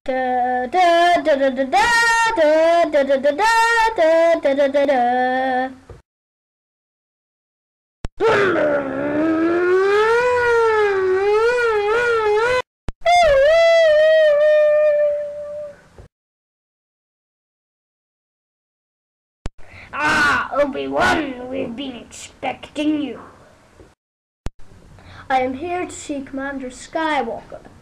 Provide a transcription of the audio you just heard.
Da da da da da da da da da da da da da da. Ah, Obi-Wan, we've been expecting you. I am here to see Commander Skywalker.